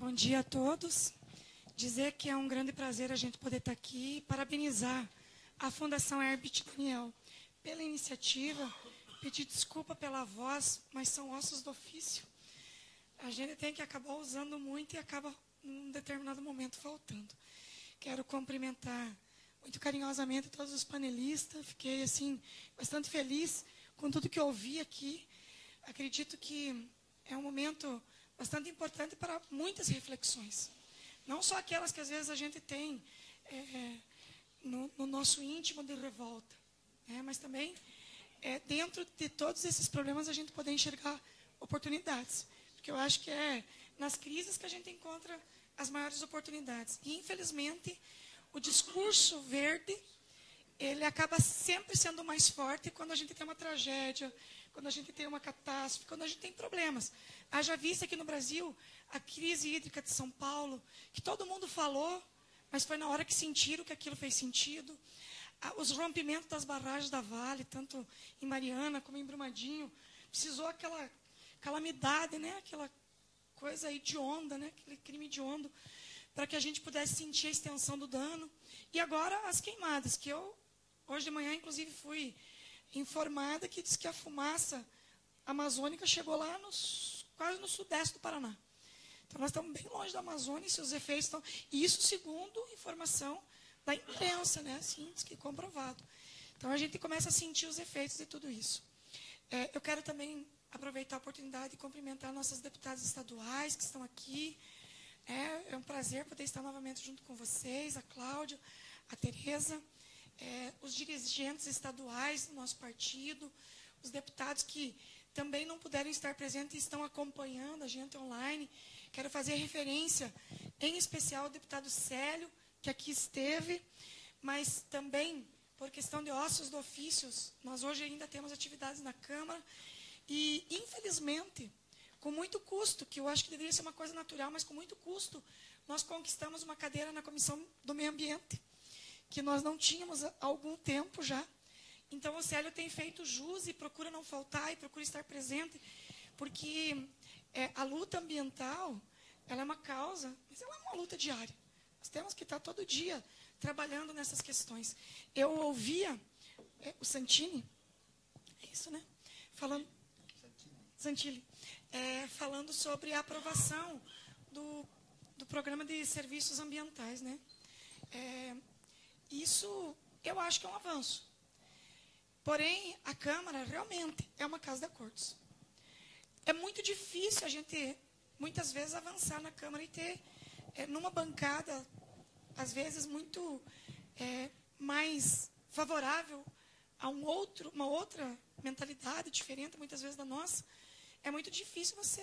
Bom dia a todos. Dizer que é um grande prazer a gente poder estar aqui e parabenizar a Fundação Herbert Daniel pela iniciativa, pedir desculpa pela voz, mas são ossos do ofício. A gente tem que acabar usando muito e acaba, num determinado momento, faltando. Quero cumprimentar muito carinhosamente todos os panelistas. Fiquei, assim, bastante feliz com tudo que eu ouvi aqui. Acredito que é um momento bastante importante para muitas reflexões. Não só aquelas que, às vezes, a gente tem no nosso íntimo de revolta, né? Mas também, dentro de todos esses problemas, a gente poder enxergar oportunidades. Porque eu acho que é nas crises que a gente encontra as maiores oportunidades. E, infelizmente, o discurso verde, ele acaba sempre sendo mais forte quando a gente tem uma tragédia, quando a gente tem uma catástrofe, quando a gente tem problemas. Haja vista aqui no Brasil a crise hídrica de São Paulo, que todo mundo falou, mas foi na hora que sentiram que aquilo fez sentido. Os rompimentos das barragens da Vale, tanto em Mariana como em Brumadinho, precisou aquela calamidade, né? Aquela coisa hedionda, né? Aquele crime hediondo, para que a gente pudesse sentir a extensão do dano. E agora as queimadas, que eu, hoje de manhã, inclusive, fui informada que diz que a fumaça amazônica chegou lá quase no sudeste do Paraná. Então, nós estamos bem longe da Amazônia e seus efeitos estão... Isso segundo informação da imprensa, né? Assim, diz que comprovado. Então, a gente começa a sentir os efeitos de tudo isso. Eu quero também aproveitar a oportunidade de cumprimentar nossas deputadas estaduais que estão aqui. É um prazer poder estar novamente junto com vocês, a Cláudia, a Tereza, os dirigentes estaduais do nosso partido, os deputados que também não puderam estar presentes e estão acompanhando a gente online. Quero fazer referência, em especial, ao deputado Célio, que aqui esteve, mas também, por questão de ossos do ofícios, nós hoje ainda temos atividades na Câmara e, infelizmente, com muito custo, que eu acho que deveria ser uma coisa natural, mas com muito custo, nós conquistamos uma cadeira na Comissão do Meio Ambiente, que nós não tínhamos há algum tempo já. Então, o Célio tem feito jus e procura não faltar e procura estar presente, porque a luta ambiental, ela é uma causa, mas ela é uma luta diária. Nós temos que estar todo dia trabalhando nessas questões. Eu ouvia o Santini, é isso, né? Santilli, falando sobre a aprovação do programa de serviços ambientais, né? Isso eu acho que é um avanço. Porém, a Câmara realmente é uma casa de acordos. É muito difícil a gente, muitas vezes, avançar na Câmara e ter, numa bancada, às vezes, muito mais favorável a uma outra mentalidade diferente, muitas vezes, da nossa. É muito difícil você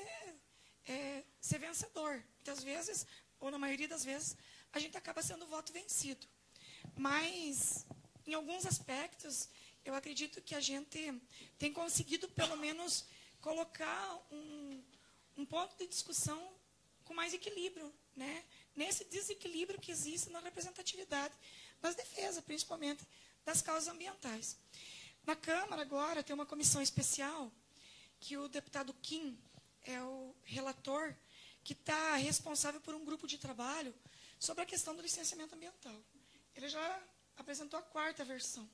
ser vencedor. Muitas vezes, ou na maioria das vezes, a gente acaba sendo o voto vencido. Mas, em alguns aspectos, eu acredito que a gente tem conseguido, pelo menos, colocar um ponto de discussão com mais equilíbrio, né? Nesse desequilíbrio que existe na representatividade, nas defesas, principalmente, das causas ambientais. Na Câmara, agora, tem uma comissão especial, que o deputado Kim é o relator, que está responsável por um grupo de trabalho sobre a questão do licenciamento ambiental. Ele já apresentou a 4ª versão.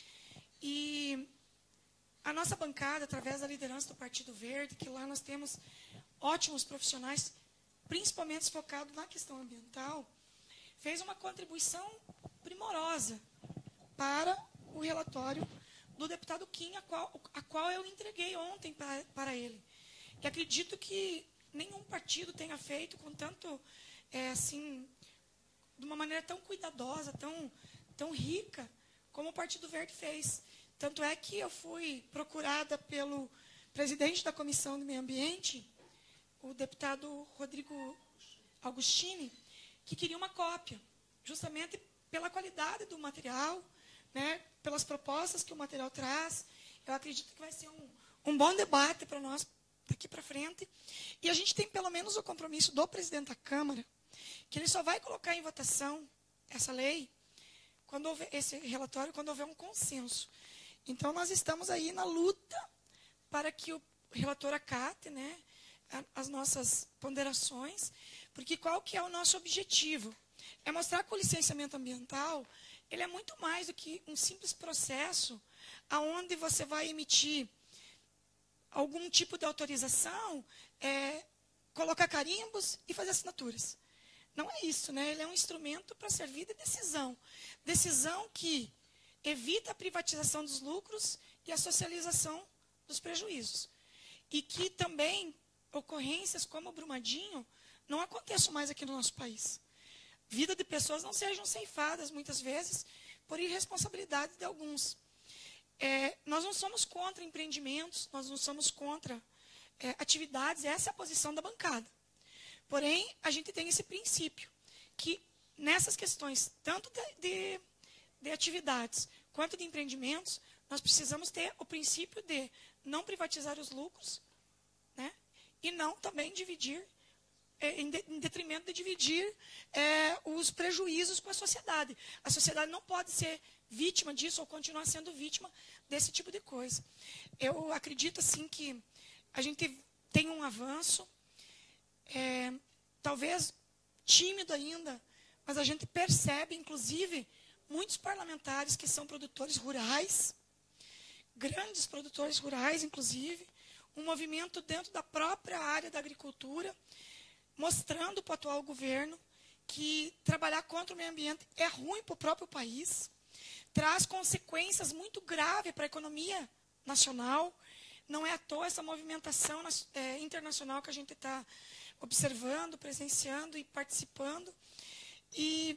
E a nossa bancada, através da liderança do Partido Verde, que lá nós temos ótimos profissionais, principalmente focados na questão ambiental, fez uma contribuição primorosa para o relatório do deputado Kim, a qual eu entreguei ontem para ele. E acredito que nenhum partido tenha feito com tanto, assim, de uma maneira tão cuidadosa, tão rica, como o Partido Verde fez. Tanto é que eu fui procurada pelo presidente da Comissão do Meio Ambiente, o deputado Rodrigo Augustini, que queria uma cópia, justamente pela qualidade do material, né, pelas propostas que o material traz. Eu acredito que vai ser um bom debate para nós daqui para frente. E a gente tem pelo menos o compromisso do presidente da Câmara, que ele só vai colocar em votação essa lei, esse relatório, quando houver um consenso. Então, nós estamos aí na luta para que o relator acate, né, as nossas ponderações, porque qual que é o nosso objetivo? É mostrar que o licenciamento ambiental ele é muito mais do que um simples processo onde você vai emitir algum tipo de autorização, colocar carimbos e fazer assinaturas. Não é isso, né? Ele é um instrumento para servir de decisão. Decisão que evita a privatização dos lucros e a socialização dos prejuízos. E que também ocorrências como o Brumadinho não aconteçam mais aqui no nosso país. Vida de pessoas não sejam ceifadas, muitas vezes, por irresponsabilidade de alguns. Nós não somos contra empreendimentos, nós não somos contra atividades, essa é a posição da bancada. Porém, a gente tem esse princípio, que nessas questões, tanto de atividades quanto de empreendimentos, nós precisamos ter o princípio de não privatizar os lucros, né? E não também dividir, em detrimento de dividir os prejuízos com a sociedade. A sociedade não pode ser vítima disso ou continuar sendo vítima desse tipo de coisa. Eu acredito, assim, que a gente tem um avanço, talvez tímido ainda, mas a gente percebe, inclusive, muitos parlamentares que são produtores rurais, grandes produtores rurais, inclusive, um movimento dentro da própria área da agricultura, mostrando para o atual governo que trabalhar contra o meio ambiente é ruim para o próprio país, traz consequências muito graves para a economia nacional. Não é à toa essa movimentação internacional que a gente está observando, presenciando e participando. E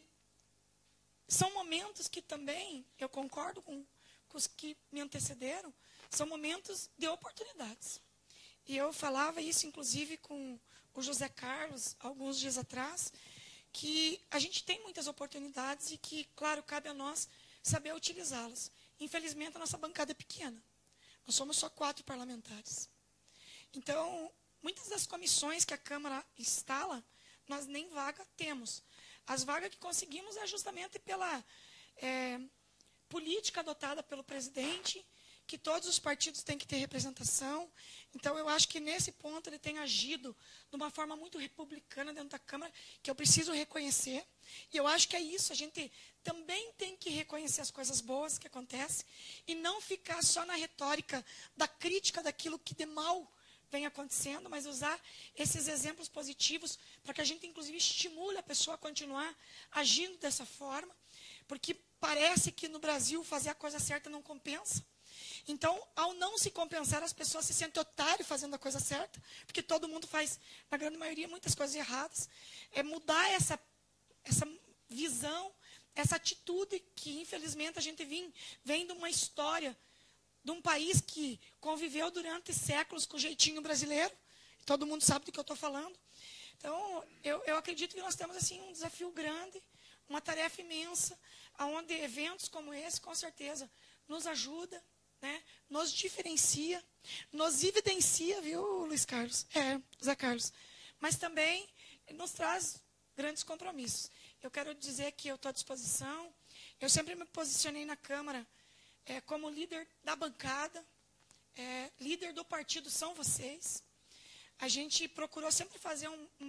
são momentos que também, eu concordo com os que me antecederam, são momentos de oportunidades. E eu falava isso, inclusive, com o José Carlos, alguns dias atrás, que a gente tem muitas oportunidades e que, claro, cabe a nós saber utilizá-las. Infelizmente, a nossa bancada é pequena. Nós somos só 4 parlamentares. Então, muitas das comissões que a Câmara instala, nós nem vaga temos. As vagas que conseguimos é justamente pela política adotada pelo presidente, que todos os partidos têm que ter representação. Então, eu acho que nesse ponto ele tem agido de uma forma muito republicana dentro da Câmara, que eu preciso reconhecer. E eu acho que é isso, a gente também tem que reconhecer as coisas boas que acontecem e não ficar só na retórica da crítica daquilo que de mal vem acontecendo, mas usar esses exemplos positivos para que a gente, inclusive, estimule a pessoa a continuar agindo dessa forma, porque parece que no Brasil fazer a coisa certa não compensa. Então, ao não se compensar, as pessoas se sentem otários fazendo a coisa certa, porque todo mundo faz, na grande maioria, muitas coisas erradas. É mudar essa visão, essa atitude que, infelizmente, a gente vem de uma história de um país que conviveu durante séculos com o jeitinho brasileiro. Todo mundo sabe do que eu estou falando. Então, eu acredito que nós temos assim, um desafio grande, uma tarefa imensa, onde eventos como esse, com certeza, nos ajuda, né? Nos diferencia, nos evidencia, viu, Luiz Carlos? Zé Carlos. Mas também nos traz grandes compromissos. Eu quero dizer que eu estou à disposição. Eu sempre me posicionei na Câmara como líder da bancada, líder do partido são vocês. A gente procurou sempre fazer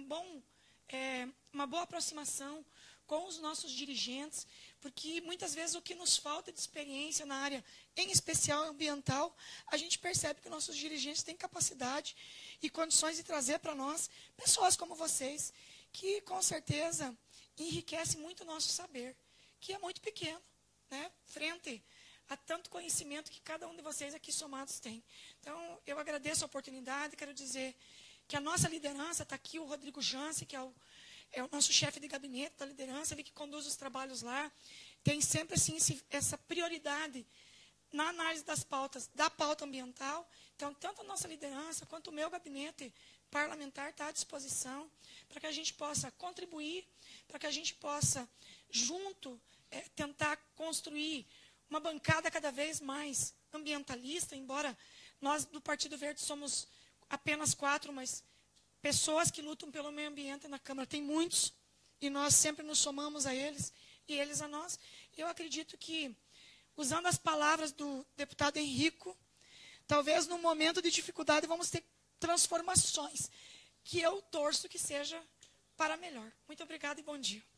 uma boa aproximação com os nossos dirigentes, porque muitas vezes o que nos falta de experiência na área, em especial ambiental, a gente percebe que nossos dirigentes têm capacidade e condições de trazer para nós pessoas como vocês, que com certeza enriquecem muito o nosso saber, que é muito pequeno, né, frente a tanto conhecimento que cada um de vocês aqui somados tem. Então, eu agradeço a oportunidade, quero dizer que a nossa liderança, está aqui o Rodrigo Jansen, que é o nosso chefe de gabinete da liderança, ele que conduz os trabalhos lá, tem sempre assim, essa prioridade na análise das pautas, da pauta ambiental. Então, tanto a nossa liderança quanto o meu gabinete parlamentar está à disposição para que a gente possa contribuir, para que a gente possa, junto, tentar construir uma bancada cada vez mais ambientalista, embora nós do Partido Verde somos apenas 4, mas pessoas que lutam pelo meio ambiente na Câmara tem muitos, e nós sempre nos somamos a eles, e eles a nós. Eu acredito que, usando as palavras do deputado Henrico, talvez num momento de dificuldade vamos ter transformações. que eu torço que seja para melhor. Muito obrigada e bom dia.